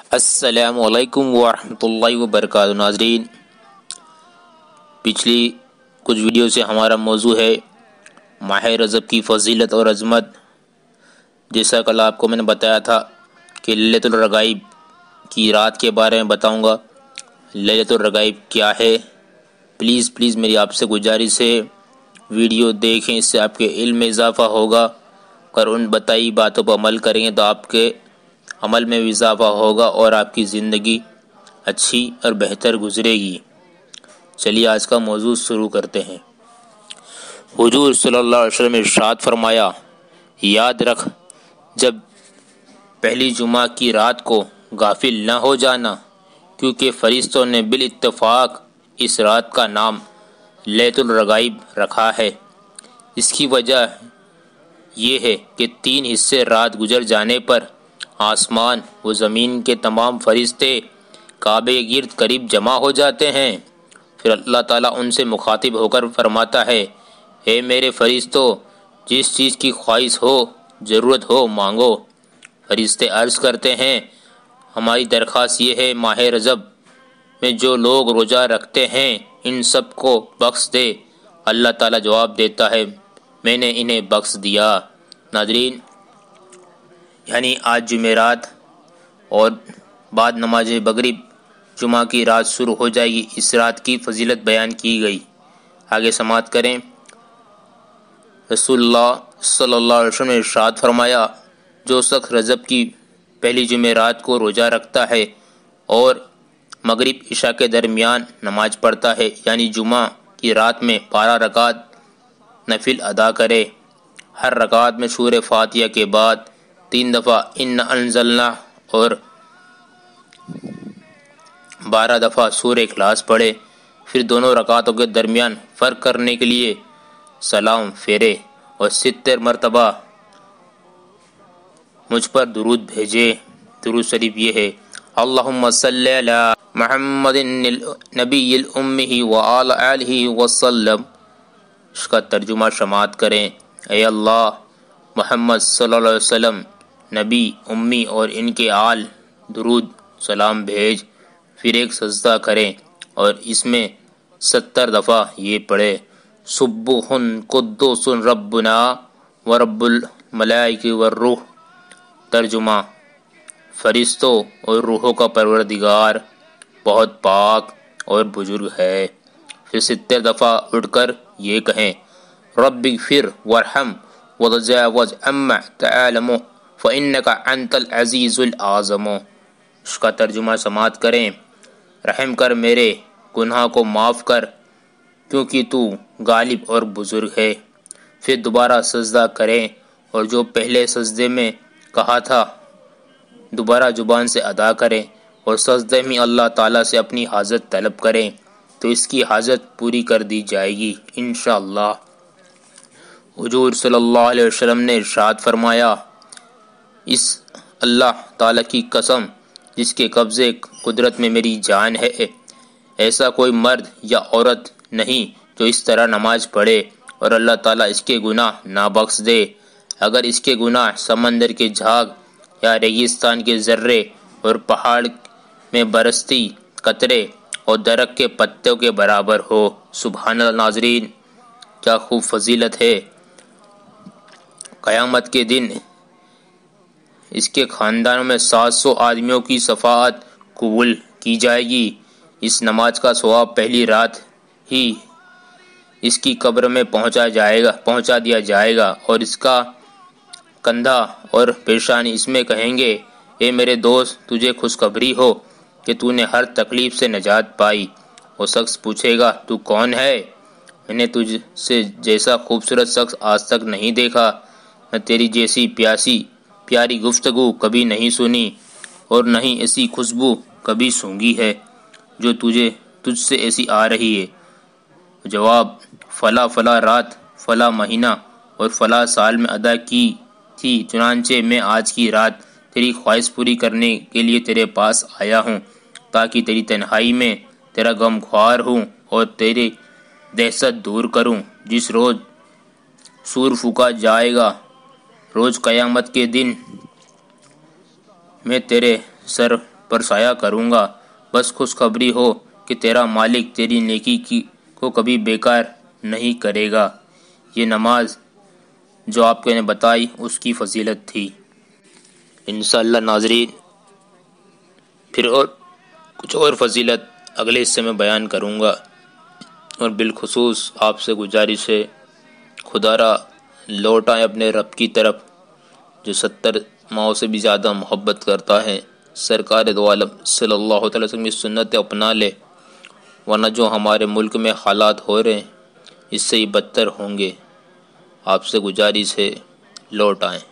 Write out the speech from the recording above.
السلام علیکم ورحمۃ اللہ وبرکاتہ۔ ناظرین، پچھلی کچھ ویڈیو سے ہمارا موضوع ہے ماہ رجب کی فضیلت اور عظمت۔ جیسا کل آپ کو میں نے بتایا تھا کہ لیلۃ الرغائب کی رات کے بارے میں بتاؤں گا۔ لیلۃ الرغائب کیا ہے؟ پلیز میری آپ سے گزارش ہے ویڈیو دیکھیں، اس سے آپ کے علم میں اضافہ ہوگا۔ اگر ان بتائی باتوں پر عمل کریں گے تو آپ کے عمل میں اضافہ ہوگا اور آپ کی زندگی اچھی اور بہتر گزرے گی۔ چلیے آج کا موضوع شروع کرتے ہیں۔ حضور صلی اللہ علیہ وسلم نے ارشاد فرمایا، یاد رکھ جب پہلی جمعہ کی رات کو غافل نہ ہو جانا، کیونکہ فرشتوں نے بالاتفاق اس رات کا نام لیلۃ الرغائب رکھا ہے۔ اس کی وجہ یہ ہے کہ 3 حصے رات گزر جانے پر آسمان و زمین کے تمام فرشتے کعبے کے گرد قریب جمع ہو جاتے ہیں۔ پھر اللہ تعالیٰ ان سے مخاطب ہو کر فرماتا ہے، اے میرے فرشتوں، جس چیز کی خواہش ہو، ضرورت ہو، مانگو۔ فرشتے عرض کرتے ہیں، ہماری درخواست یہ ہے ماہ رجب میں جو لوگ روزہ رکھتے ہیں ان سب کو بخش دے۔ اللہ تعالیٰ جواب دیتا ہے، میں نے انہیں بخش دیا۔ ناظرین، یعنی آج جمعرات اور بعد نماز مغرب جمعہ کی رات شروع ہو جائے گی۔ اس رات کی فضیلت بیان کی گئی، آگے سماعت کریں۔ رسول اللہ صلی اللہ علیہ وسلم نے ارشاد فرمایا، جو شخص رجب کی پہلی جمعرات کو روزہ رکھتا ہے اور مغرب عشاء کے درمیان نماز پڑھتا ہے، یعنی جمعہ کی رات میں 12 رکعت نفل ادا کرے، ہر رکعت میں سورہ فاتحہ کے بعد 3 دفعہ انا انزلنا اور 12 دفعہ سورہ اخلاص پڑھے، پھر دونوں رکعتوں کے درمیان فرق کرنے کے لیے سلام پھیرے اور 70 مرتبہ مجھ پر درود بھیجے۔ درود شریف یہ ہے، اللہم صلی علی محمد النبی الأمی وعلی آلہ وسلم۔ اس کا ترجمہ سماعت کریں، اے اللہ محمد صلی اللہ علیہ وسلم، نبی امی اور ان کے آل درود سلام بھیج۔ پھر ایک سجدہ کریں اور اس میں 70 دفعہ یہ پڑھے، سبوح قدوس ربنا ورب الملائکۃ والروح۔ ترجمہ، فرشتوں اور روحوں کا پروردگار بہت پاک اور بزرگ ہے۔ پھر 70 دفعہ اٹھ کر یہ کہیں، رب اغفر وارحم وتجاوز عما تعلم فإنک انت العزیز العظیم۔ اس کا ترجمہ سماعت کریں، رحم کر میرے گناہ کو معاف کر کیونکہ تو غالب اور بزرگ ہے۔ پھر دوبارہ سجدہ کریں اور جو پہلے سجدے میں کہا تھا دوبارہ زبان سے ادا کریں اور سجدے میں اللہ تعالیٰ سے اپنی حاجت طلب کریں تو اس کی حاجت پوری کر دی جائے گی انشاءاللہ۔ حضور صلی اللہ علیہ وسلم نے ارشاد فرمایا، اس اللہ تعالیٰ کی قسم جس کے قبضے قدرت میں میری جان ہے، ایسا کوئی مرد یا عورت نہیں جو اس طرح نماز پڑھے اور اللہ تعالیٰ اس کے گناہ نہ بخش دے۔ اگر اس کے گناہ سمندر کے جھاگ یا ریگستان کے ذرے اور پہاڑ میں برستی قطرے اور درخت کے پتوں کے برابر ہو۔ سبحان اللہ۔ ناظرین، کیا خوب فضیلت ہے۔ قیامت کے دن اس کے خاندانوں میں 700 آدمیوں کی شفاعت قبول کی جائے گی۔ اس نماز کا ثواب پہلی رات ہی اس کی قبر میں پہنچا دیا جائے گا اور اس کا کندھا اور پیشانی اس میں کہیں گے، اے میرے دوست، تجھے خوشخبری ہو کہ تو نے ہر تکلیف سے نجات پائی۔ وہ شخص پوچھے گا، تو کون ہے؟ میں نے تجھ سے جیسا خوبصورت شخص آج تک نہیں دیکھا، میں تیری جیسی پیاری گفتگو کبھی نہیں سنی اور نہ ہی ایسی خوشبو کبھی سونگھی ہے جو تجھ سے ایسی آ رہی ہے۔ جواب، فلاں رات فلاں مہینہ اور فلاں سال میں ادا کی تھی، چنانچہ میں آج کی رات تیری خواہش پوری کرنے کے لیے تیرے پاس آیا ہوں تاکہ تیری تنہائی میں تیرا غم خوار ہوں اور تیری دہشت دور کروں۔ جس روز سور پھونکا جائے گا، روز قیامت کے دن میں تیرے سر برسایا کروں گا۔ بس خوشخبری ہو کہ تیرا مالک تیری نیکی کو کبھی بیکار نہیں کرے گا۔ یہ نماز جو آپ نے بتائی اس کی فضیلت تھی۔ انشاءاللہ ناظرین پھر کچھ اور فضیلت اگلے حصے میں بیان کروں گا، اور بالخصوص آپ سے گزارش ہے خدا را لوٹ آئیں اپنے رب کی طرف جو 70 ماؤں سے بھی زیادہ محبت کرتا ہے۔ سرکار دو عالم صلی اللہ علیہ وسلم کی سنت اپنا لے، ورنہ جو ہمارے ملک میں حالات ہو رہے ہیں اس سے ہی بدتر ہوں گے۔ آپ سے گزارش ہے لوٹ آئیں۔